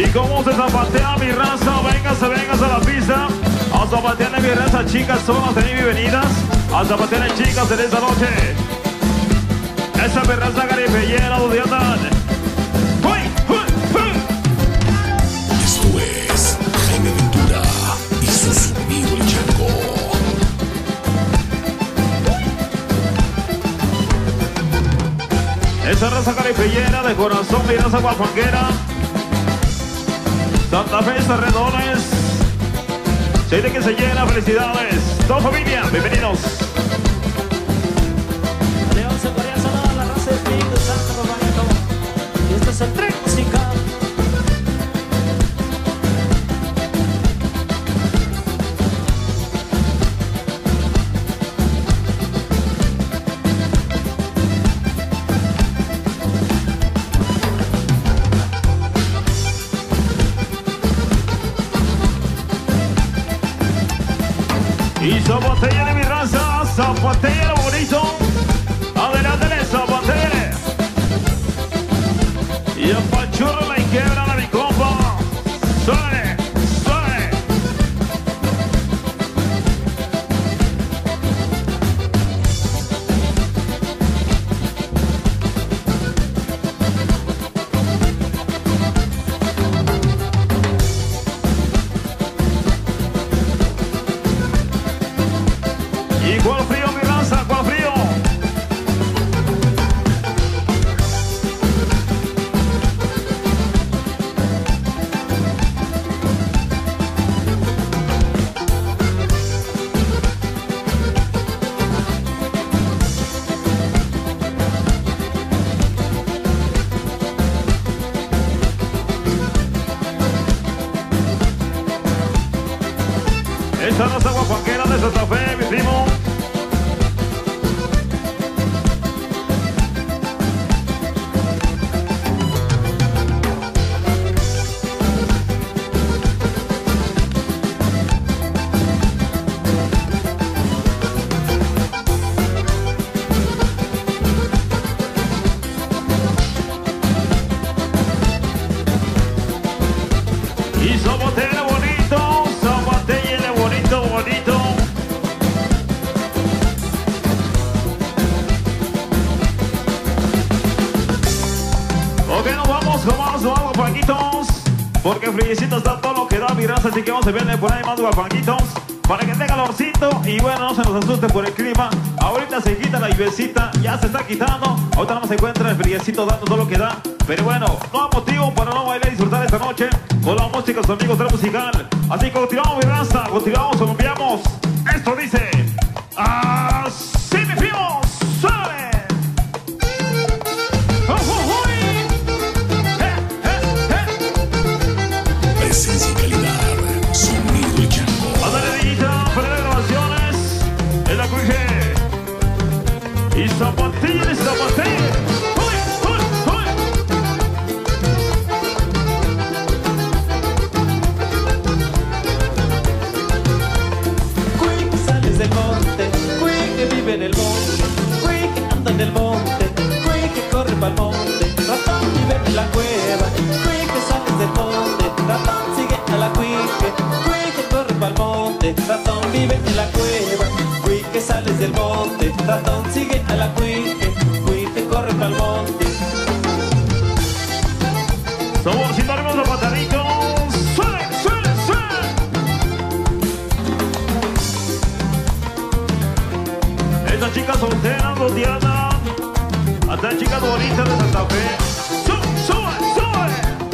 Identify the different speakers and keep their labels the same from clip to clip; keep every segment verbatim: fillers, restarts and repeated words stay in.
Speaker 1: ¿Y cómo se zapatea mi raza? Véngase, véngase a la pista. A zapatear mi raza, chicas, son las de bienvenidas. A zapatear, chicas, en esta noche. Esa mi raza caripellera, donde andan. ¡Uy! ¡Uy! ¡Uy!
Speaker 2: Esto es Jaime Ventura y su sonido el Chango.
Speaker 1: Esa raza caripellera de corazón, mi raza guapanguera. Santa Fe, Cerredones. Se dice que se llena, felicidades. Toda familia, bienvenidos.
Speaker 3: León se podría saludar a la raza de Espíritu Santo, compañero. Y este es el tren musical.
Speaker 1: Y zapatella de mi raza, zapatella lo bonito. Adelántale, zapatella. Y apachurra la quiebra a mi compa. Suave, suave. ¿Y cuál frío, mi raza? ¿Cuál frío? Esa raza guapanguera de Santa Fe, mi primo. Y zapatele bonito, zapatele bonito, bonito. Ok, nos vamos con más guapanguitos. Porque friecito está todo lo que da mi raza. Así que vamos a verle por ahí más guapanguitos. Para que tenga calorcito y bueno, no se nos asuste por el clima. Ahorita se quita la lluviecita, ya se está quitando. Ahorita nada más se encuentra el friecito dando todo lo que da. Pero bueno, no hay motivo para no bailar y disfrutar esta noche con la música, sus amigos de la musical. Así que continuamos mi raza, continuamos, colombiamos. Esto dice así, mi primo, suave. ¡Oh, oh, uy! ¡Eh, eh, eh!
Speaker 2: Presencia y calidad, sonido el Chango.
Speaker 1: Ándale, niñita, para las grabaciones en la cuije. Y zapatilla, y zapatilla. ¡Uy, uy, uy!
Speaker 3: Cuy que sales del monte, cuy que vive en el monte, cuy que anda en el monte, cuy que corre pa'l monte, ratón vive en la cueva, cuy que sales del monte, ratón sigue a la cuique, cuy que corre pa'l monte, ratón vive en la cueva, cuy que sales del monte, ratón sigue a la cuique, cuy que corre pa'l monte.
Speaker 1: Saborcito, hermoso patadito. ¡Suele, suele, suele! Estas chicas solteras, rodeadas. Hasta chicas bonitas de Santa Fe. ¡Sube, sube, sube!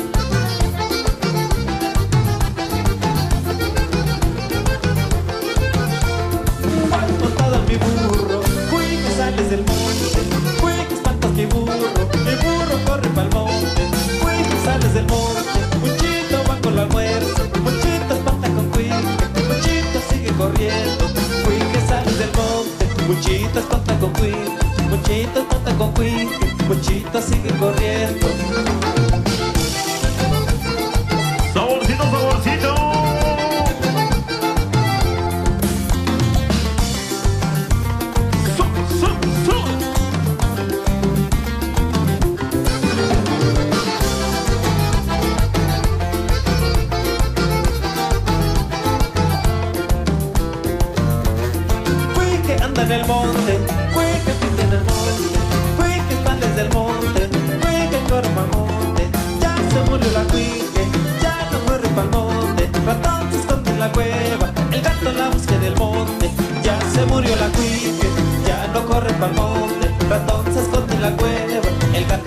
Speaker 3: Vas montado en mi burro, cuy que sales del monte, cuy que espantas mi burro, mi burro corre pa'l monte, cuy que sales del monte, muchito va con el almuerzo, muchito espanta con cuy, muchito sigue corriendo, cuy que sales del monte, muchito espanta con cuy, muchito espanta con cuy, muchito sigue corriendo.
Speaker 1: Saborcito, saborcito. Sube, sube, sube.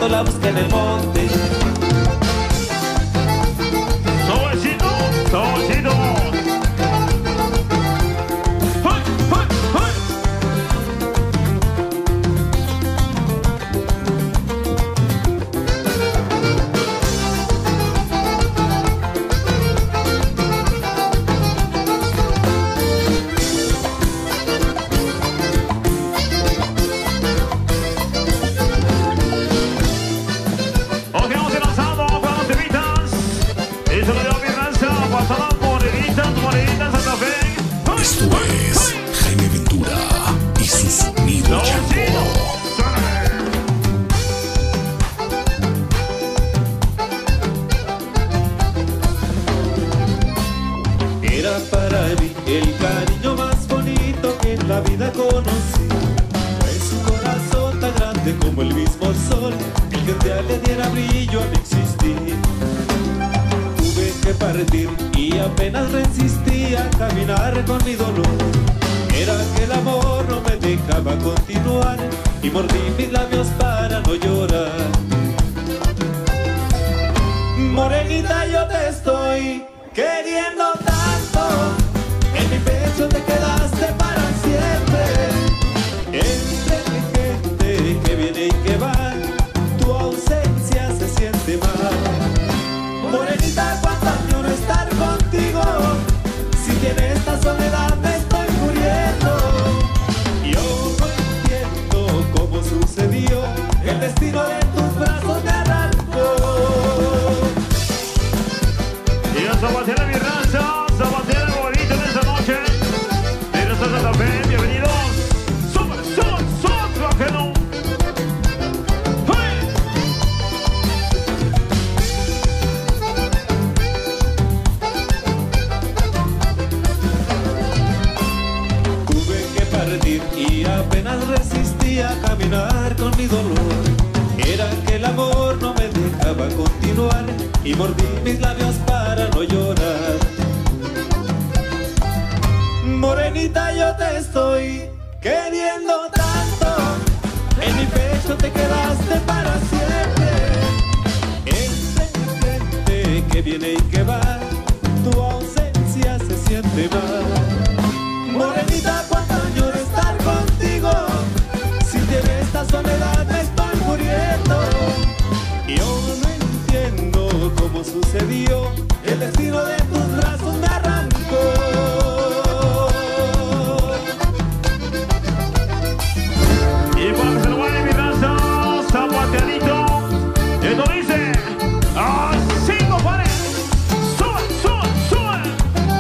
Speaker 3: la busca en el monte.
Speaker 1: Suavecito, suavecito. ¡Ay, ay, ay! Ok, vamos a ir lanzando con los temitas. Y se lo dio mi raza. Pasadas morenitas, morenitas Santa Fe. ¡Ay,
Speaker 2: Esto
Speaker 1: ay,
Speaker 2: es
Speaker 1: ay!
Speaker 2: Jaime Ventura y su sonido
Speaker 1: Suavecito.
Speaker 2: chango.
Speaker 3: Era para mí el cariño más bonito que en la vida conocí. Fue su corazón tan grande como el mismo sol, el que un día le diera brillo al existir. Tuve que partir y apenas resistí a caminar con mi dolor. Era que el amor no me dejaba continuar y mordí mis labios para no llorar. Morenita, yo te estoy queriendo tanto, en mi pecho te quedaste para siempre. Entre mi gente que viene y que va, tu ausencia se siente mal. Morenita, cuánto añoro estar contigo, si tiene esta soledad me estoy muriendo. Yo no entiendo cómo sucedió, el destino de tus brazos me arrancó.
Speaker 1: Y a Zapatera mi raza, Zapatera bonito en esta noche. De nuestra Santa Fe, bienvenidos. Sube, sube, sube, bájelo. ¡Hey!
Speaker 3: Tuve que partir y apenas resistí a caminar con mi dolor. Era que el amor no me dejaba continuar y mordí mis labios para no llorar. Morenita, yo te estoy queriendo tanto, en mi pecho te quedaste para siempre. Entre mi gente que viene y que va, tu ausencia se siente mal. Morenita, cuánto añoro estar contigo, si tiene esta soledad me estoy muriendo. Yo no entiendo cómo sucedió, el destino de tus brazos me arrancó.
Speaker 1: Y para que se lo vaya mi raza, Zapateadito. Esto dice así, compadre. Sube, sube, sube.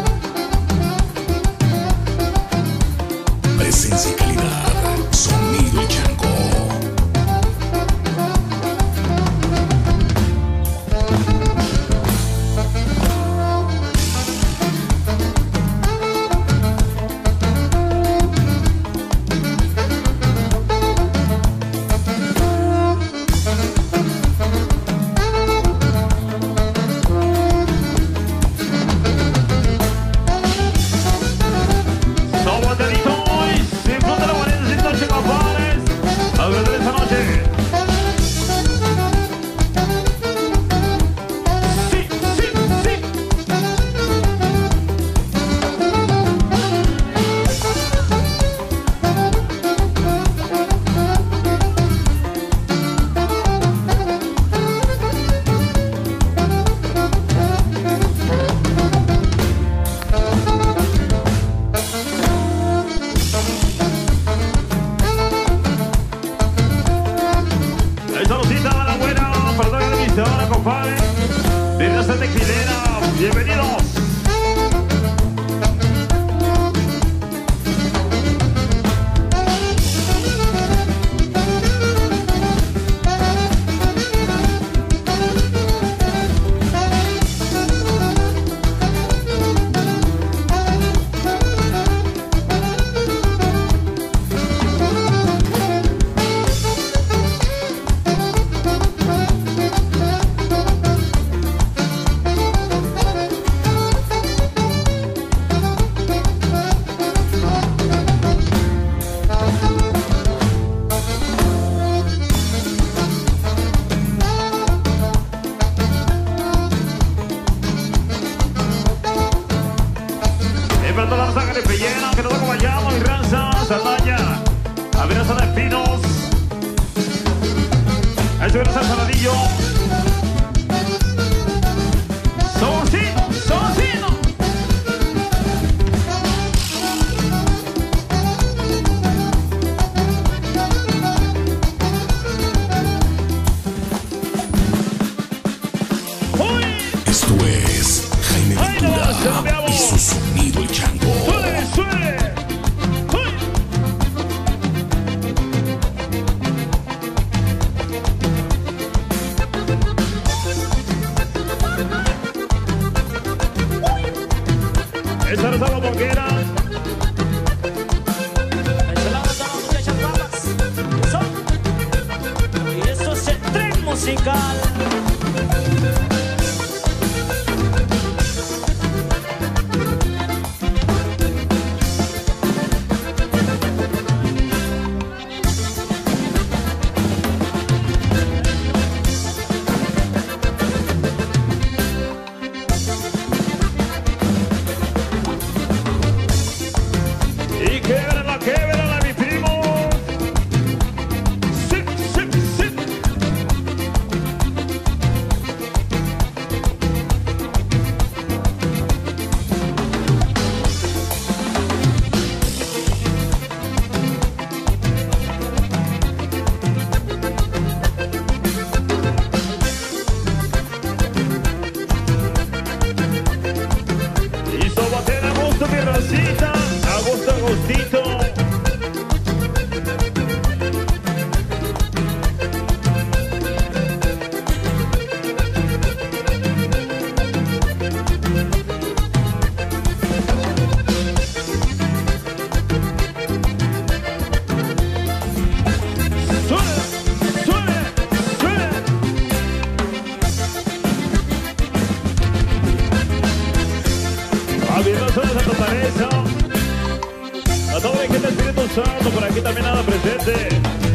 Speaker 2: Presencia y calidad. Sonido chango.
Speaker 1: Zapateadito hoy, disfruta la bonita esta noche, compadres. A ver de esta noche. Sí, sí, sí. Ahí saludita a la buena, para toda la emisora, compadre. De esta tequilera, bienvenidos. Ahí se ve el saladillo. Saborcito, saborcito.
Speaker 2: Esto es Jaime Ventura y su sonido el chango.
Speaker 1: ¡Suele, suele! Esa es la boquera.
Speaker 3: Ensalada para las muchachas guapas. Son. Y esto es el tren musical.
Speaker 1: Y québrala, québrala, mi primo. Sí, sí, sí. Y sobaten a gusto, mi racita. A gusto, a gustito. Suele, suele, suele. A mi raza de Santa Teresa. A todo el que está Espíritu Santo, por aquí también nada presente.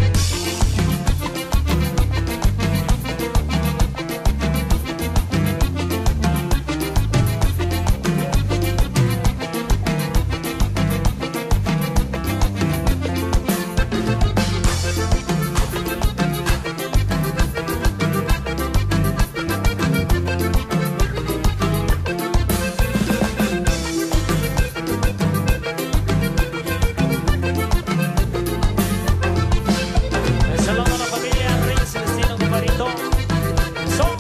Speaker 3: Ensalada a la familia Rey Celestino, compadrito. Son.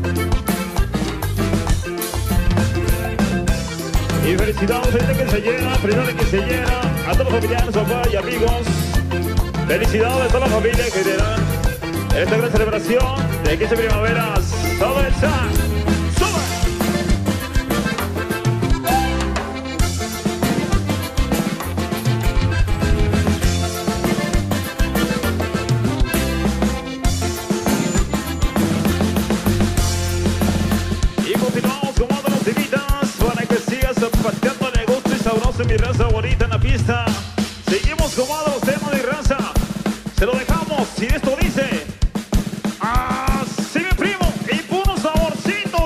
Speaker 1: Y felicidades a gente que se llena, felicidades que se llena, a todos los familiares, papá y amigos. Felicidades a toda la familia que tendrán esta gran celebración de quince primaveras. Todo el san. ¡Sube! Y continuamos con otras los temitas para que sigas zapateando el gusto y sabroso mi raza bonita en la pista. Seguimos con otros temas de raza. Se lo dejamos y esto dice así, mi primo, y puro saborcito.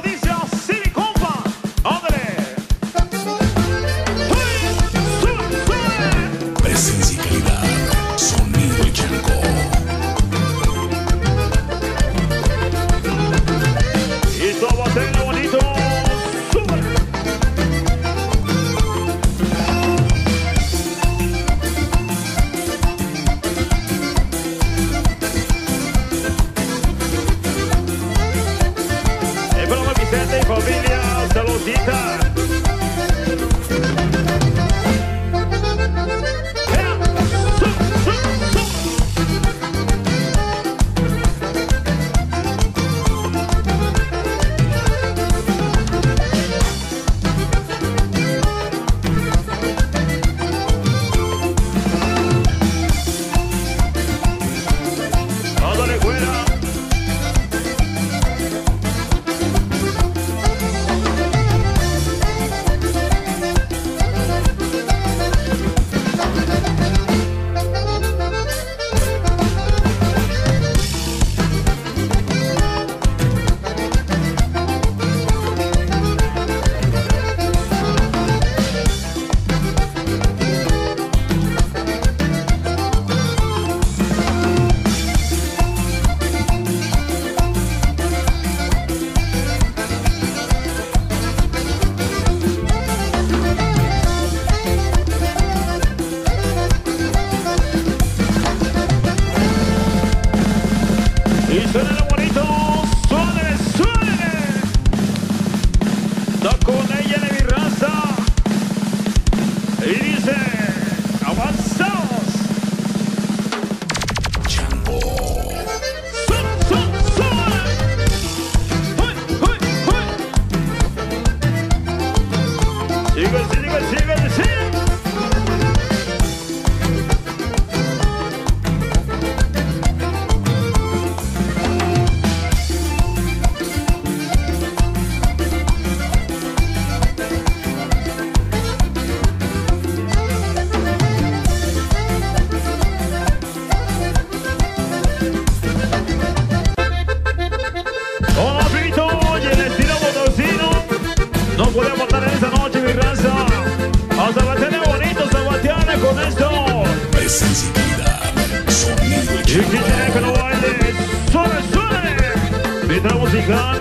Speaker 1: Y quien quiere que lo baile, suave, suave. Pita musical.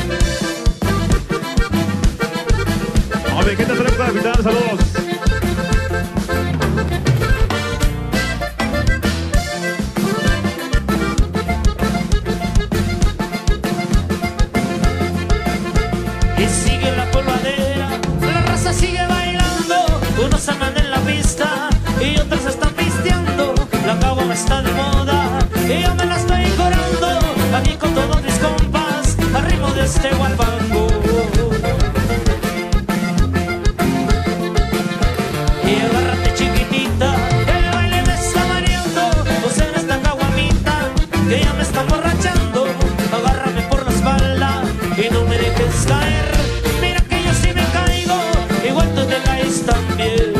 Speaker 1: A ver, ¿qué te trae, capitán? Saludos.
Speaker 3: Y sigue la polvadera, la raza sigue bailando. Unos andan en la pista y otros están pisteando. La caguama está de moda y yo me la estoy corando. Aquí con todos mis compas, al ritmo de este guapango. Y agárrate chiquitita, el baile me está mareando. Pues en esta caguamita que ya me está borrachando. Agárrame por la espalda y no me dejes caer. Mira que yo sí me caigo, igual tú te caes también.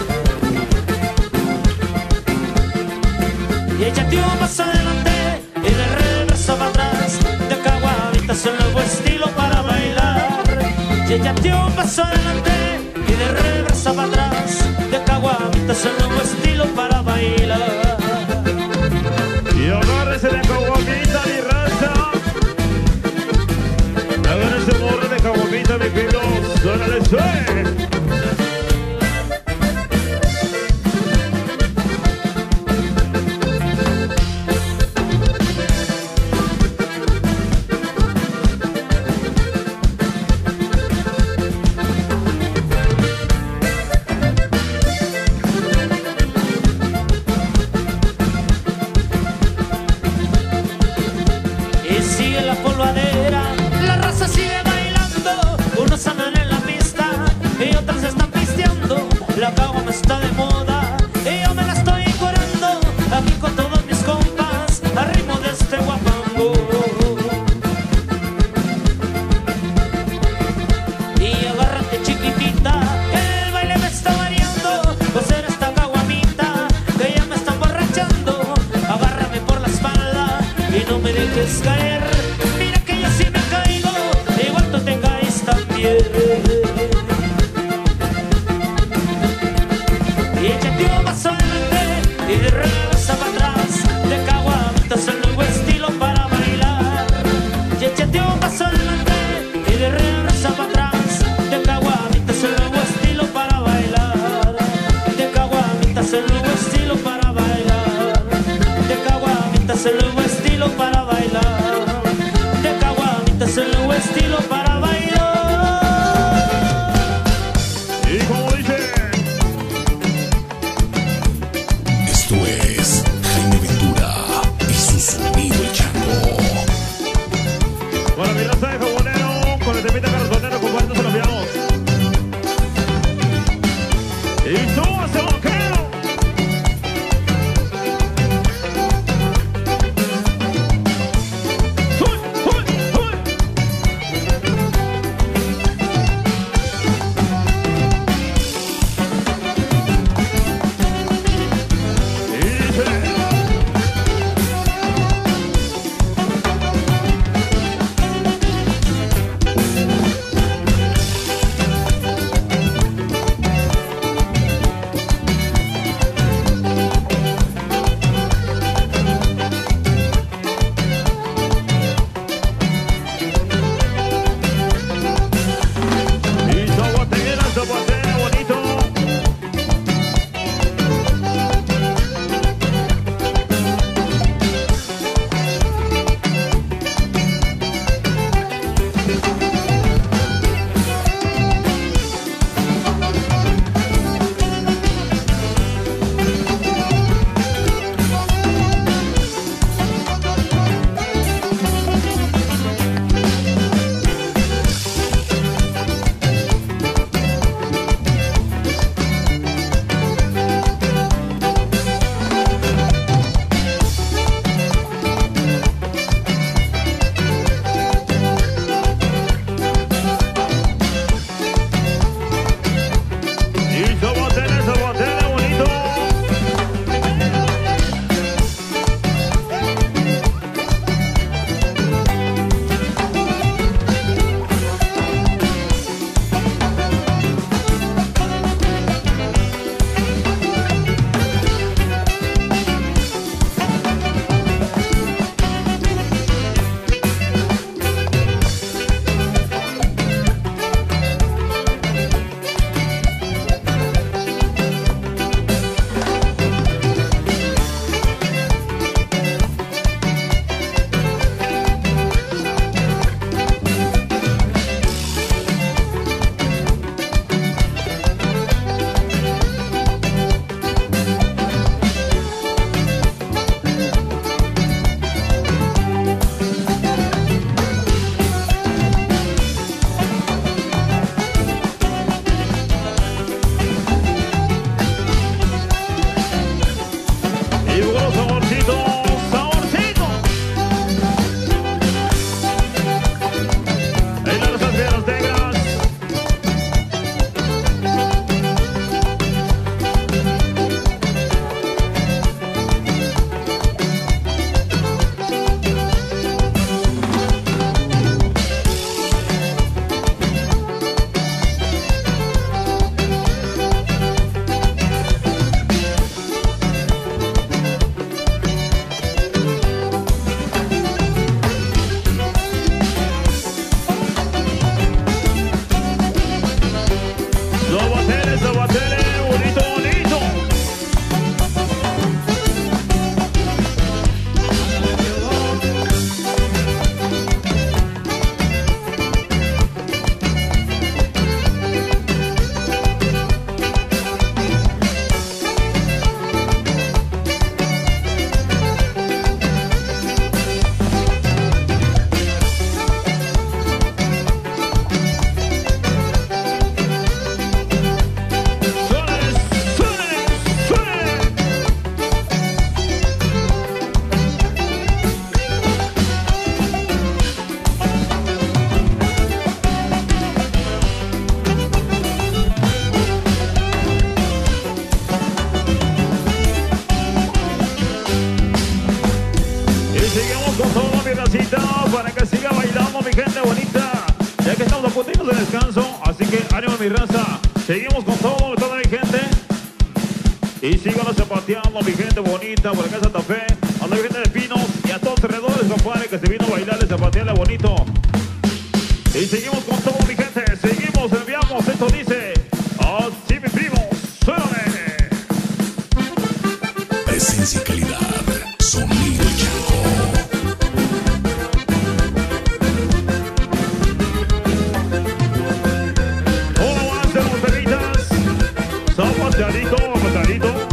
Speaker 3: Y échate un paso adelante y de reversa para atrás. De caguamita es el nuevo estilo para bailar. Y échate un paso adelante y de reversa para atrás. De caguamita es el nuevo estilo para bailar.
Speaker 1: Y agárrese de caguamita, mi raza. Agárrese morro de caguamita, mi pilo. Suénale, sué.
Speaker 3: Y sigue la polvadera, la raza sigue bailando. Unos andan en la pista y otros están pisteando. La caguama está de moda y yo me la estoy curando. Aquí con todos mis compas, al ritmo de este guapango. Y agárrate chiquitita, el baile me está variando. Pues en esta caguamita que ya me está emborrachando. Agárrame por la espalda y no me dejes caer. Mira que yo sí me caigo, igual tú te caes también. Y échate un paso adelante y de reversa para atrás. De caguamita es el nuevo estilo para bailar. Y échate un paso adelante y de reversa para atrás. De caguamita es el nuevo estilo para bailar. De caguamita es el nuevo estilo para bailar. De caguamita es el nuevo estilo para bailar. De caguamita es el nuevo estilo para bailar.
Speaker 1: Y como dice,
Speaker 2: Esto es Jaime Ventura y su sonido el chango.
Speaker 1: bueno, mi raza de jabonero, con el temita cartonero, compadre, no se lo veamos. Y súbase, vaquero. ¡Uy, uy, uy! Y dice, mi racita, para que siga bailando mi gente bonita. Ya que estamos a puntitos de descanso, así que ánimo mi raza. Seguimos con todo, toda mi gente. Y síganos zapateando mi gente bonita por acá en Santa Fe. A la gente de Pinos y a todos los alrededores, compadre, que se vino a bailar y zapatearle bonito. Y seguimos con todo mi gente. Seguimos, enviamos. Esto dice así mi primo, suéname.
Speaker 2: Presencia y calidad. Sonido Yanko.
Speaker 1: Uno más de los bebitas. Zapateadito, zapateadito.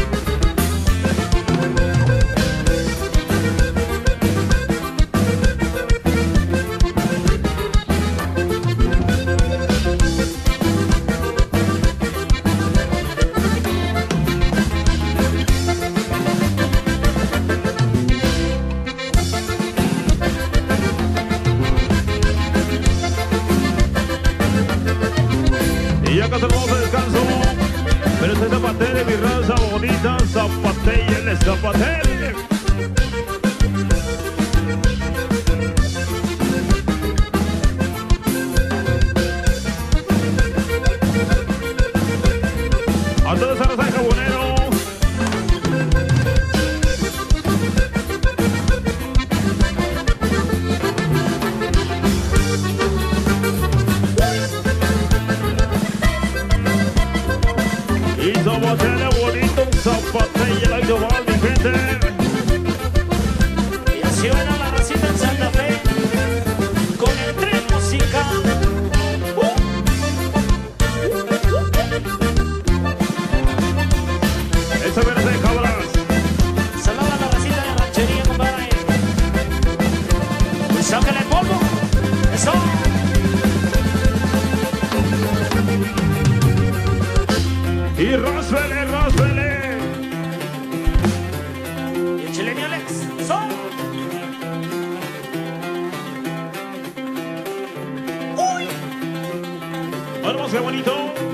Speaker 1: Y acá tenemos el descanso. Pero este zapatele, mi raza bonita, zapatele, zapatele. A toda esa raza de jaboneros. Y zapatele bonito, zapatele, la ido mal, mi gente.
Speaker 3: Y así suena la racita en Santa Fe con el tren musical.
Speaker 1: Esa verde de cabras.
Speaker 3: Saluda a la racita de ranchería, compadre. Pues sácale el polvo. Eso.
Speaker 1: Y ráspele, ráspele.
Speaker 3: Y échale mi Alex. Eso. Uy.
Speaker 1: Vamos, qué bonito.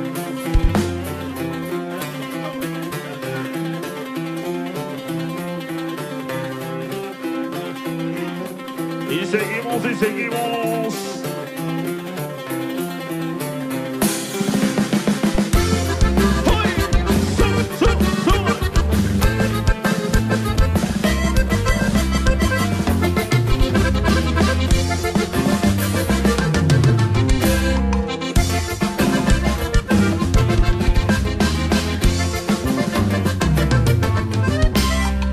Speaker 1: Y seguimos y seguimos. ¡Uy! ¡Sube, sube, sube!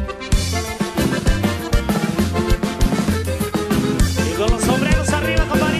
Speaker 3: Y con los sombreros arriba, compadre.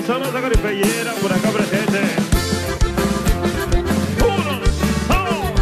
Speaker 1: Eso no saca ni pellera por acá presente. Uno, dos.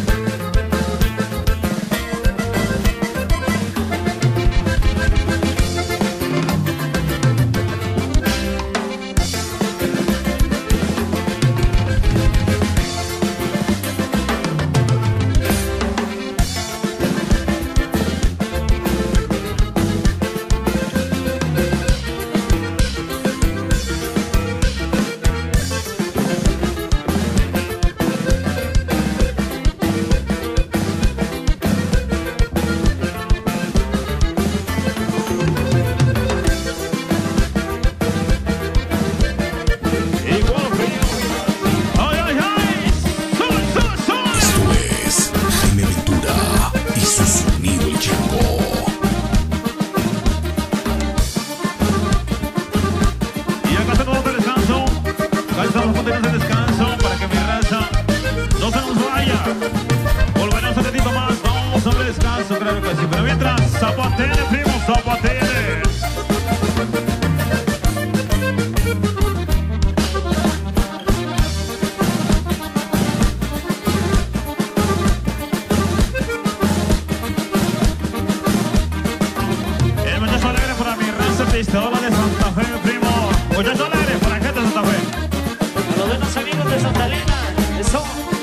Speaker 1: Pistola de Santa Fe, primo. Muchachos alegres para la gente de Santa Fe.
Speaker 4: A los buenos amigos de Santa Elena, eso.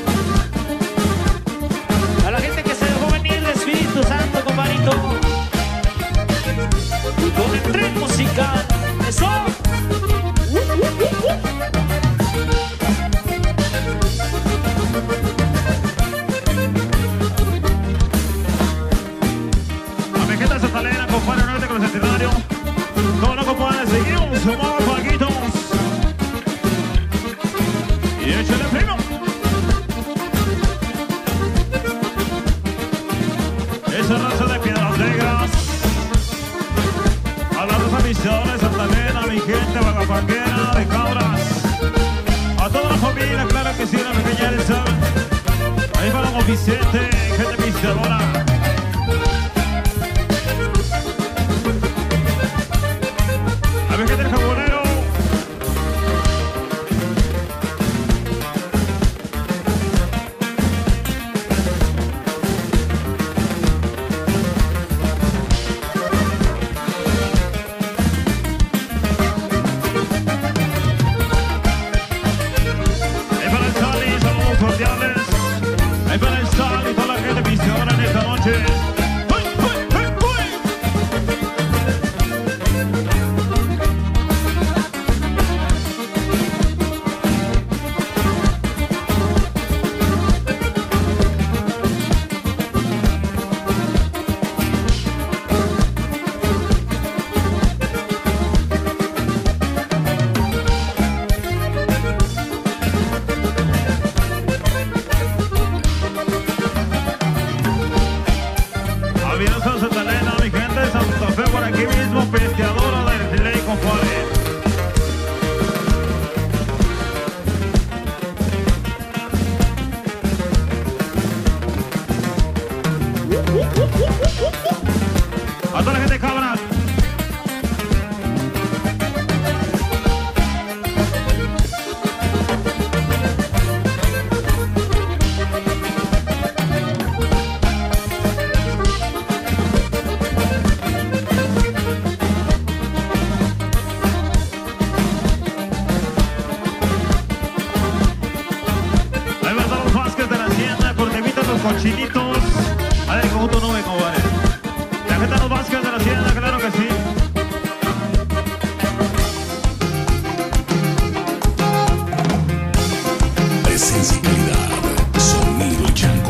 Speaker 4: A la gente que se dejó venir el Espíritu Santo, compadrito. Y con el tren musical, eso.
Speaker 1: A mi gente de Santa Elena, compadre, nuevamente con el centenario. Como no, compadre, seguimos, sumamos paquitos. Y échale, primo. Esa raza de Piedras Negras. A la raza Misiones, Santa Elena, mi gente vagapanguera de Cabras. A toda la familia, claro que sí, la pequeña Elsa. Ahí para don Vicente, gente pisteadora. A ver qué del jabonero. Ahí para el Sali, saludos cordiales. Ahí para el Sali y toda la gente pisteadora en esta noche. Abierto Santa Elena, mi gente de Santa Fe, por aquí mismo, pisteadora del ley, compadre. A toda la gente de Cabras. Ahí van los Vázquez de la Hacienda, porque evitan los cochinitos. A ver, conjunto no ve, compadre. La gente de los Vázquez de la Hacienda, claro que sí.
Speaker 2: Presencia y calidad. Sonido y Chango.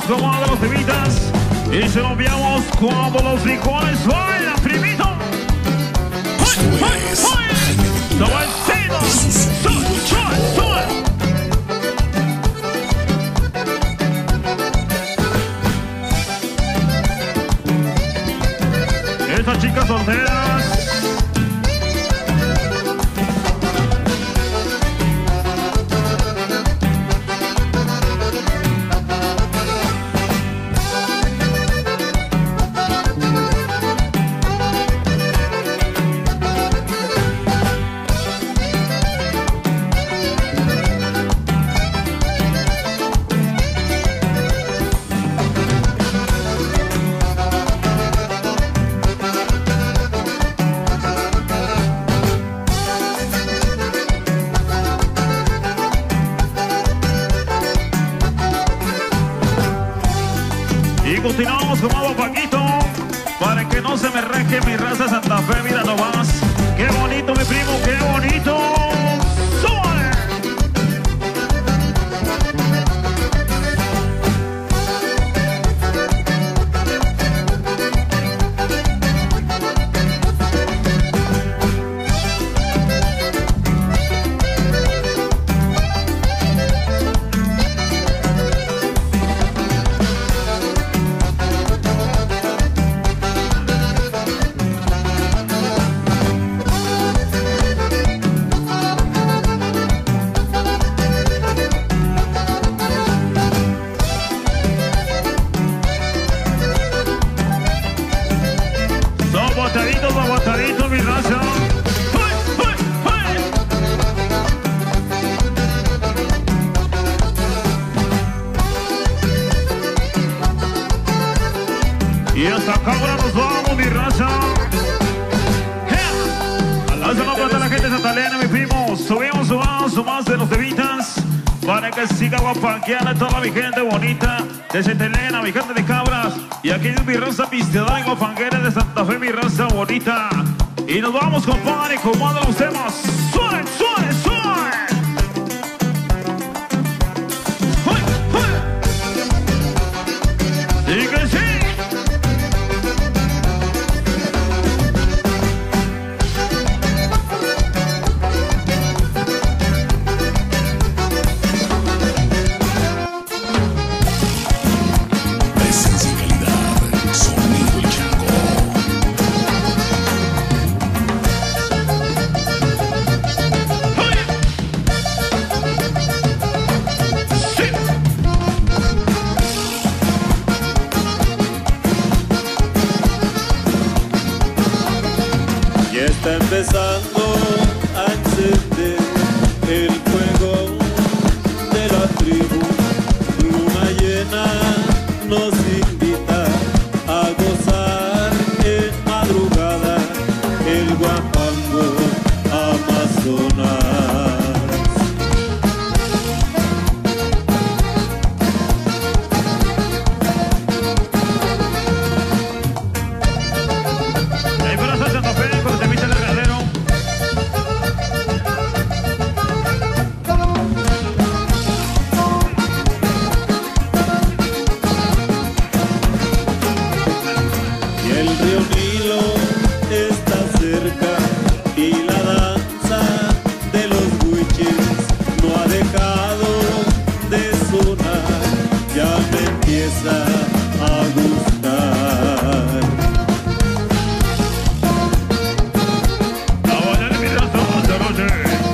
Speaker 1: con uno de los temitas y se lo enviamos cuando los frijoles bailan, primito.
Speaker 2: Esto es Jaime Ventura y su sonido El Chaco.
Speaker 1: Estas chicas solteras, y continuamos con Agua Paquito para que no se me reje mi raza Santa Fe. Mira nomás, qué bonito mi primo, qué bonito. ¡Súbale! Botaditos, botaditos, mi raza. ¡Uy, uy, uy! Y hasta acá ahora nos vamos, mi raza. Hasta la plata la gente de Santa Elena, mi primo. Subimos, subamos, subamos de los tevitas para que siga guapanqueando toda mi gente bonita de Santa Elena, mi gente de Cabras. Y aquí es mi raza pisteada y guapanguera de Santa Fe, mi raza bonita. Y nos vamos, compadre, con uno de los temas. ¡Suave, suave, suave! ¡Uy, uy! ¡Sí que sí!
Speaker 2: Presencia y calidad, sonido El Chaco.
Speaker 3: Ya está empezando a encender el fuego de la tribu. Luna llena nos invita a gozar en madrugada el guapango Amazonas.
Speaker 1: Ahí para Santa Fe, cuando te invita el regadero.
Speaker 3: Y el río Nilo está cerca y la danza de los huichis no ha dejado de sonar. Ya me empieza a gustar.
Speaker 1: A bailar mi raza esta noche.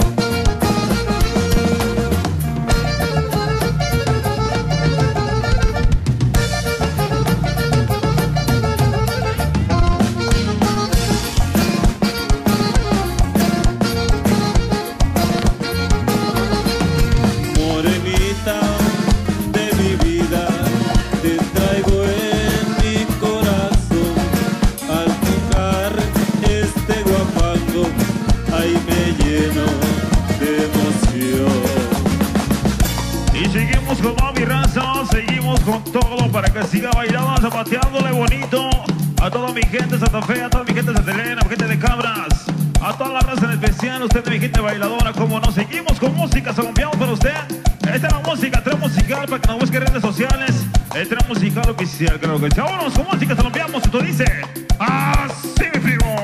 Speaker 3: Morenita de mi vida, te traigo en mi corazón. Al tocar este guapango, ahí me lleno de emoción.
Speaker 1: Y seguimos con más mi raza, seguimos con todo para que siga bailando, zapateándole bonito a toda mi gente de Santa Fe, a toda mi gente de Santa Elena, a mi gente de Cabras, a toda la raza en especial, usted mi gente bailadora, como no. Seguimos con música, se lo enviamos para usted. Esta es la música, trae musical para que nos busque en redes sociales. Letra musical oficial, creo que. Vámonos con música, se lo enviamos. Esto dice: así, mi primo.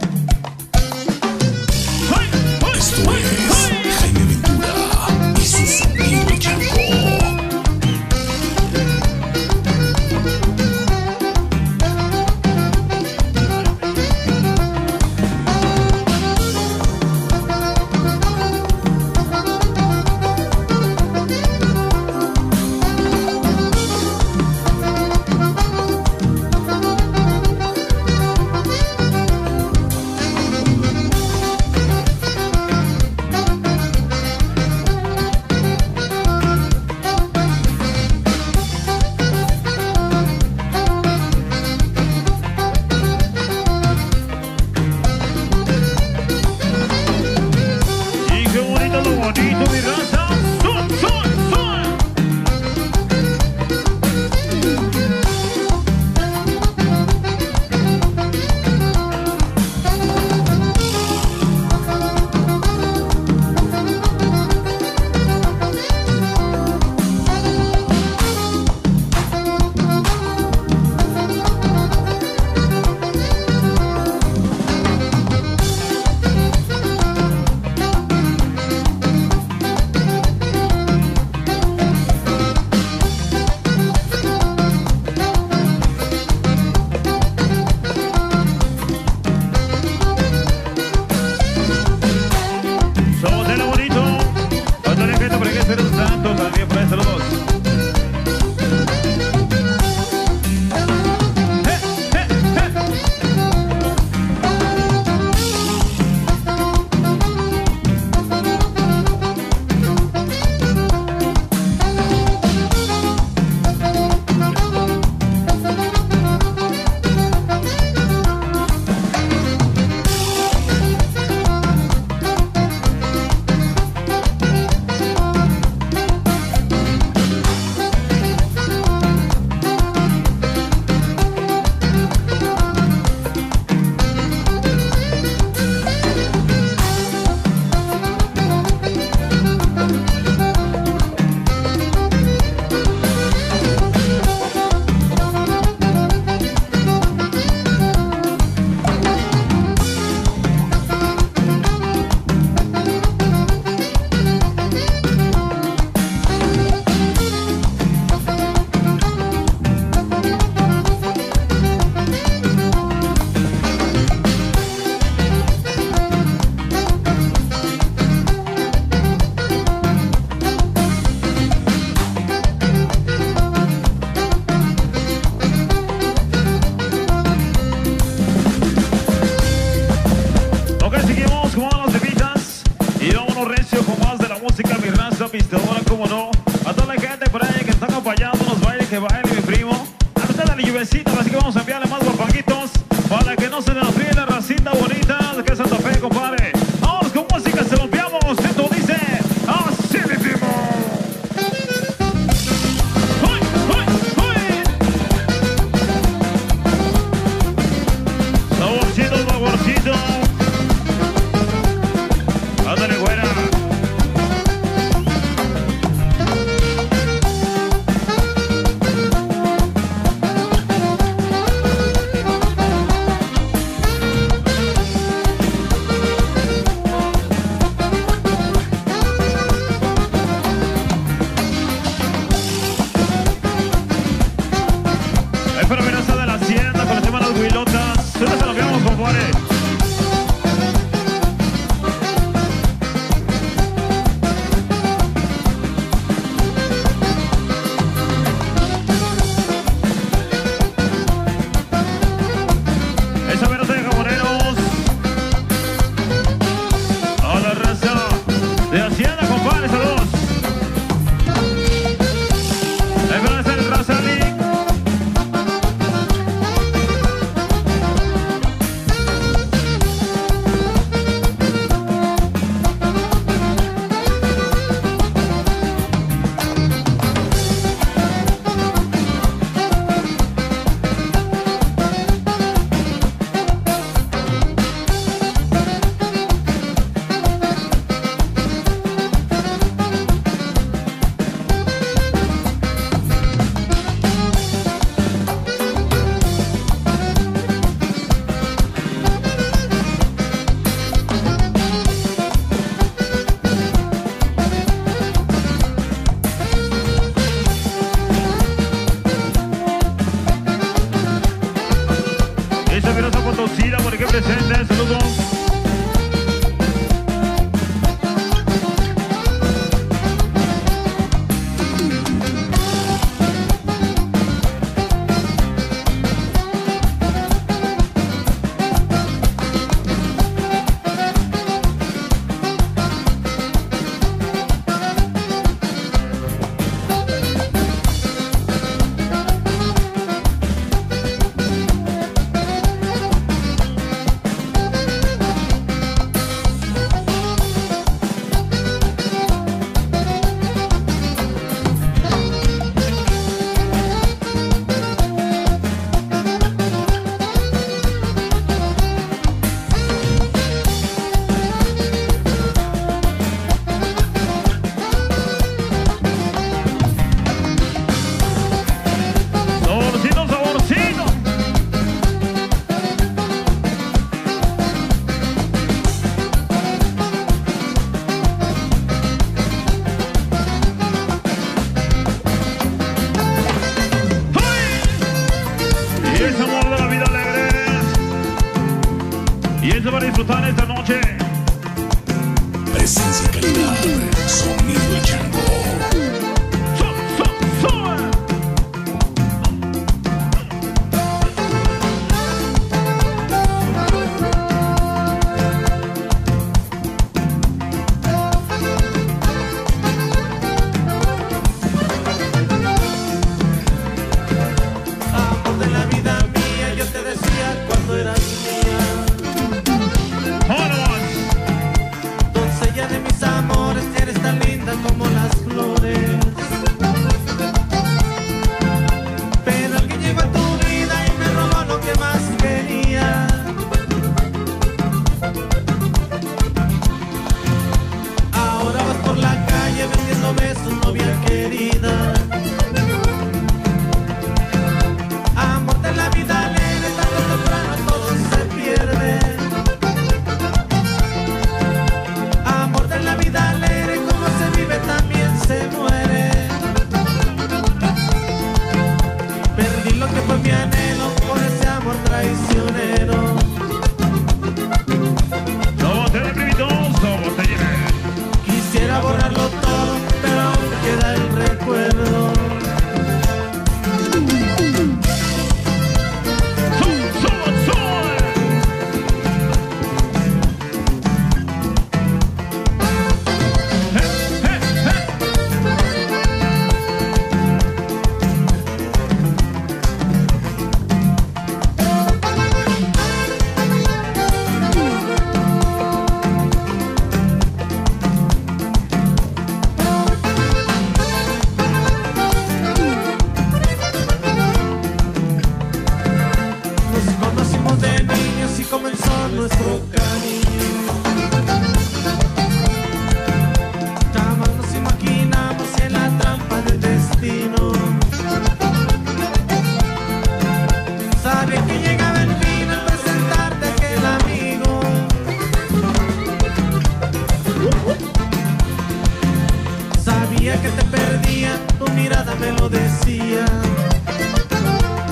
Speaker 2: Esto es Jaime Ventura y su sonido chango.
Speaker 1: Pistadora, como no. A toda la gente por ahí que está acompañándonos, baile que baile, mi primo. A usted la lluvecita, así que vamos a enviarle más guapanguitos para que no se nos olvide la racita bonita de que Santa Fe, compadre. Vamos con música, se lo enviamos. Esto dice así, mi primo. ¡Uy, uy, uy! Saborcito, saborcito. Ándale, güera. Esta virosa potosina, por aquí presente, saludos. Para disfrutar esta noche.
Speaker 2: Presencia, calidad, sonido y chango.
Speaker 1: So, so, so.
Speaker 3: Amor de la vida mía, yo te decía cuando eras mía. Doncella de mis amores, eres tan linda como las flores. Pero alguien llegó a tu vida y me robó lo que más quería. Ahora vas por la calle vendiendo besos, novia querida. Amor de la vida alegre, tarde o temprano todo se pierde. Amor de la vida alegre, como se vive también se muere. Perdí lo que fue mi anhelo por ese amor traicionero.
Speaker 1: Somos teleprimitos, somos talleres.
Speaker 3: Quisiera borrarlo todo, pero aún queda el recuerdo. Nuestro cariño, jamás nos imaginamos en la trampa del destino. Sabía que llegaba el fin al presentarte aquel amigo. Sabía que te perdía, tu mirada me lo decía.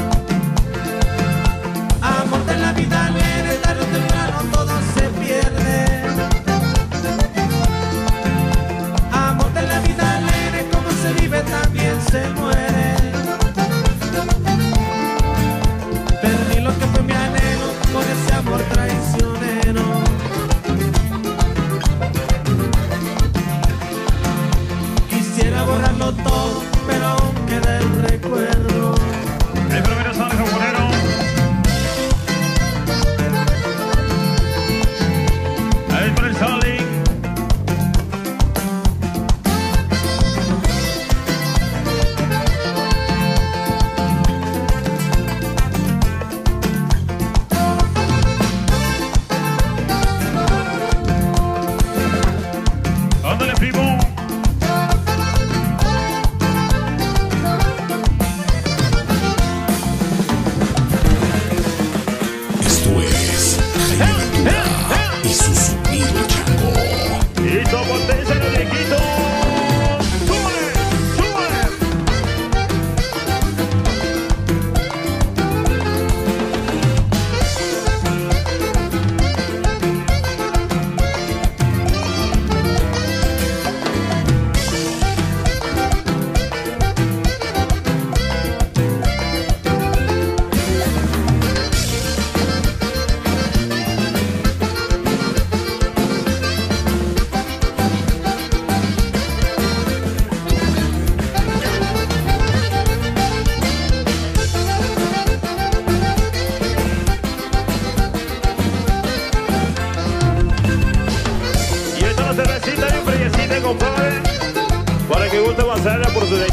Speaker 3: Amor de la vida alegre, tarde o temprano todo se pierde.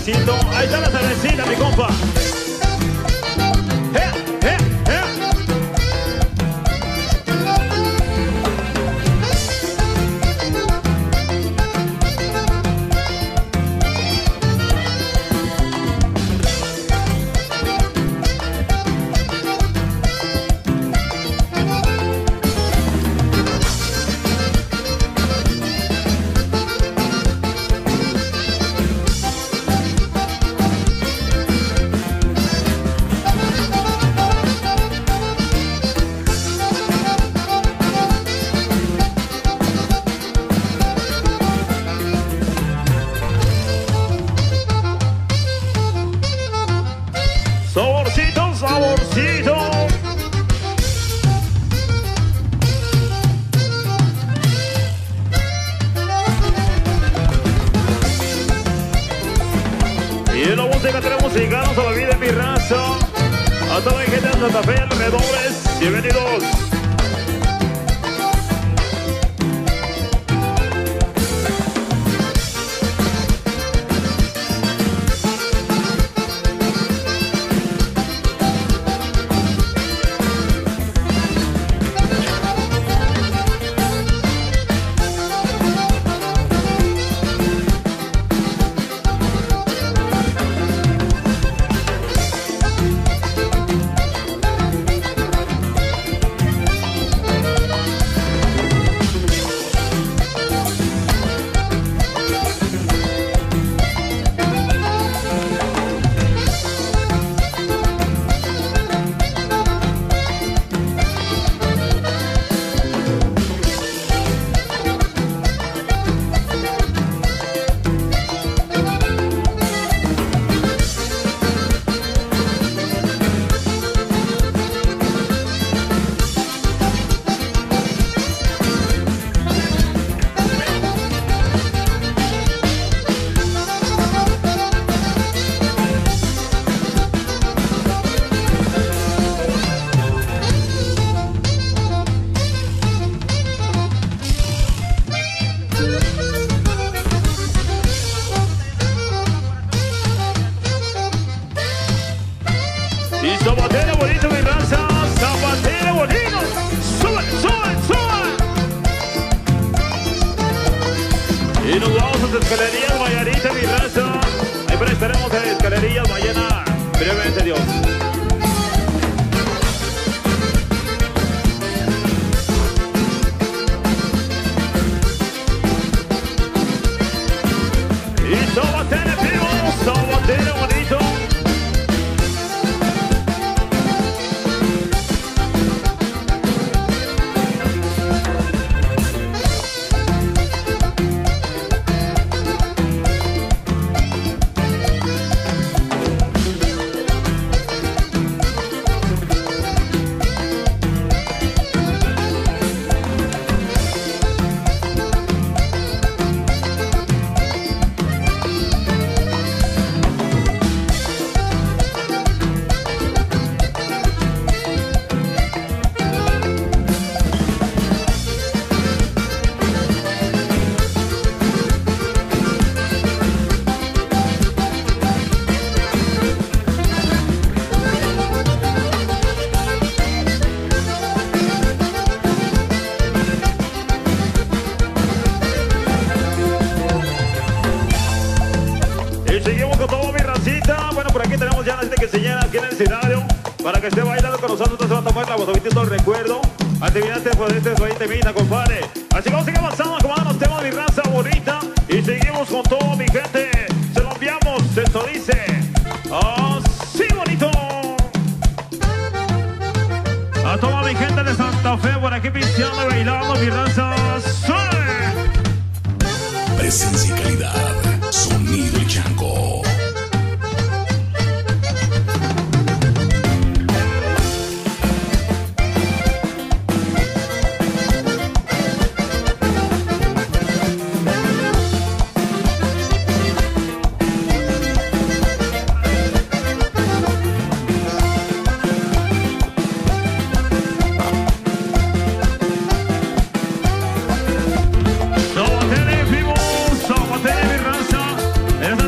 Speaker 1: saborcito. Ahí está la cervecita, mi compa. ¡Eh, eh, eh! Saborcito, saborcito. Y en la música tenemos cigarros a la vida en mi raza. A toda la gente de Santa Fe, alrededores, bienvenidos. Y zapatero bonito, mi raza, zapatero bonito. Sube, sube, sube. Y nos vamos a las escalerías Vallarita, mi raza. Ahí pero estaremos en escalerías mañana. Brevemente, Dios. Y zapatero vivo, zapatero bonito. Seguimos con todo, mi racita. Bueno, por aquí tenemos ya la gente que se llena aquí en el escenario para que esté bailando con nosotros. Se va a tomar la botellita todo el recuerdo. Actividades por este veinte mina, compadre. Así que vamos a seguir avanzando, como los temas de mi raza bonita. Y seguimos con todo, mi gente. Se lo enviamos. Esto dice así bonito. A toda mi gente de Santa Fe por aquí pisteando y bailando, mi raza. ¡Suele!
Speaker 2: Presencia y calidad. Sonido y Chango.
Speaker 1: Zapatero en vivo, zapatero en mi raza.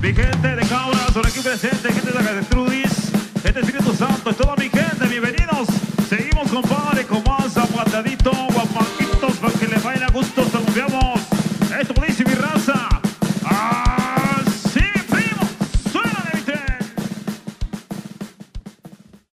Speaker 1: Mi gente de Cabras, por aquí presente, gente de Gertrudis, gente de Espíritu Santo, y toda mi gente, bienvenidos. Seguimos, compadre, con más zapatadito, guapanquitos, para que le vayan a gusto, saludamos.